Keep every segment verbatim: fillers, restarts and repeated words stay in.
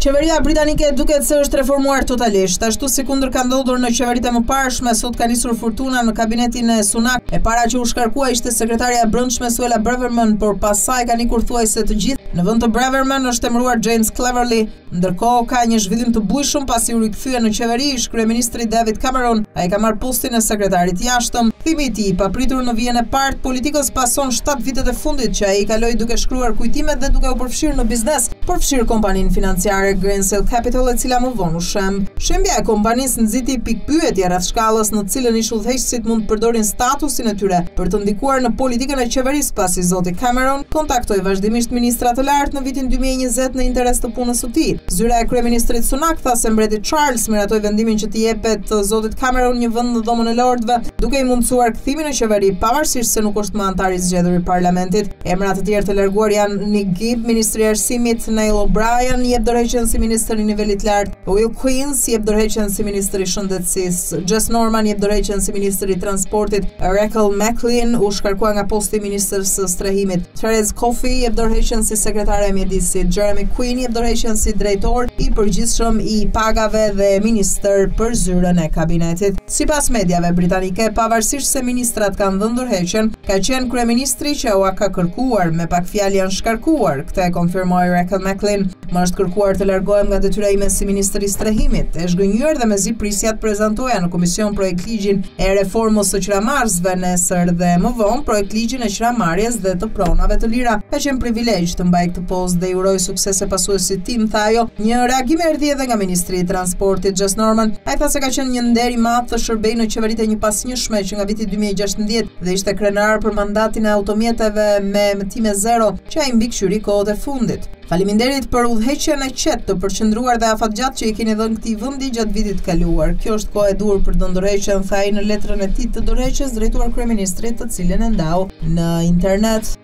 Qeveria britanike duket se është reformuar totalisht, ashtu si kundër ka ndodhur në qeveritë e mëparshme, sot ka nisur fortuna në kabinetin e Sunak. E para që u shkarkua ishte sekretaria e brendshme Suella Braverman, por pasaj kanë ikur thuajse të gjithë. Në vend të Braverman është emëruar James Cleverly. Ndërkohë ka një zhvillim të bujshëm pasi u rikthye në qeveri ish kryeministri David Cameron. Ai ka marrë postin e sekretarit jashtëm. Kthimi i tij papritur në vijën e parë të politikës pason shtatë vitet e fundit që ai kaloi duke shkruar kujtimet dhe duke u përfshirë në biznes, përfshirë kompaninë financiare Greensill Capital, e cila më vonë u shemb. Shembja e kompanisë nxiti pikpyetje rreth shkallës në të cilën ish udhëheqësit mund të përdorin statusin e tyre për të ndikuar në politikën e qeverisë, pasi zoti Cameron kontaktoi vazhdimisht ministra të lartë në vitin dy mijë e njëzet në interes të punës së tij. Zyra e kryeministrit Sunak tha se mbreti Charles miratoi vendimin që t'i jepet zotit Cameron një vend në Dhomën e Lordëve, duke i mundësuar kthimin në qeveri pavarësisht se nuk është më antar i zgjedhur i parlamentit. Emra të tjerë të larguar janë Nick Gibb, ministri i arsimit, Neil O'Brien jep dorëheqjen si ministër i nivelit lart, Will Queen's jep dorëheqjen si ministër i shëndetësisë, Jess Norman jep dorëheqjen si ministër i transportit, Rachel McLean u shkarkua nga posti i ministrës së strehimit, Therese Coffey jep dorëheqjen si sekretare e mjedisit, Jeremy Quinn jep dorëheqjen si drejtor i përgjithshëm i pagave dhe ministër për zyrën e kabinetit. Sipas mediave britanike, pavarësisht se ministrat kanë dhënë dorëheqjen, ka qenë kryeministri që ua ka kërkuar, me pak fjalë janë shkarkuar. Këtë e konfirmoi Rachel McLean. Më është kërkuar të largohem nga detyra ime si ministër i strehimit. E zhgënjur dhe mezi prisja të prezantoja në komision projekt ligjin e reformës së qiramarrësve nesër dhe më vonë projekt ligjin e qiramarrjes dhe të pronave të lira. Ka qenë privilegj të mbaj këtë postë dhe i uroj suksese pasuesit tim, tha ajo. Një reagim erdhi edhe nga ministri i transportit Jess Norman. Ai tha se ka qenë një nder i madh të shërbejë në qeveritë e një pasnjëshme që nga viti dy mijë e gjashtëdhjetë dhe ishte krenar për mandatin e automjeteve me mëtime zero që ai mbikëqyri kohët e fundit. Faleminderit për udhëheqjen e qetë të përqendruar dhe afatgjatë që i keni dhënë këtij vendi gjatë vitit të kaluar. Kjo është kohë e dur për të dorëheqjen, tha ai në letrën e tij të dorëheqjes drejtuar kryeministrit, të cilën e ndau në internet.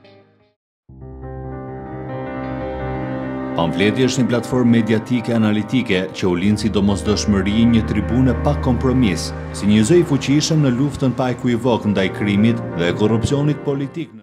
Pamfleti është një platformë mediatike analitike që u lind si domosdoshmëri një tribune pa kompromis, si një zë i fuqishëm në luftën pa ekuivok ndaj krimit dhe korrupsionit politik.